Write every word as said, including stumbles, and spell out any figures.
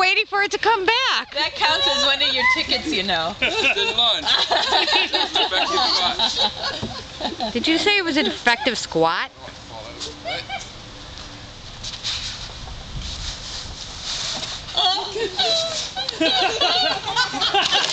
waiting for it to come back. That counts as one of your tickets, you know. Good lunch. Did you say it was an effective squat? Oh.